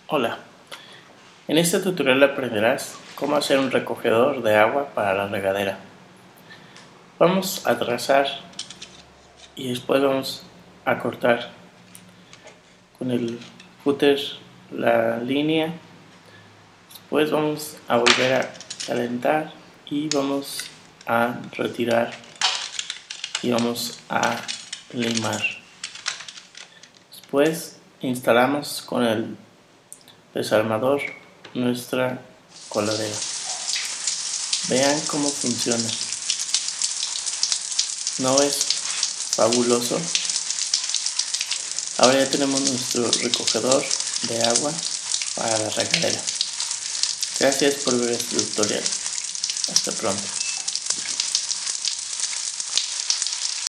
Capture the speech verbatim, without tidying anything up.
Hola, en este tutorial aprenderás cómo hacer un recogedor de agua para la regadera. Vamos a trazar y después vamos a cortar con el cúter la línea. Después vamos a volver a calentar y vamos a retirar y vamos a limar. Después instalamos con el desarmador nuestra coladera. Vean cómo funciona. ¿No es fabuloso? Ahora ya tenemos nuestro recogedor de agua para la regadera. Gracias por ver este tutorial. Hasta pronto.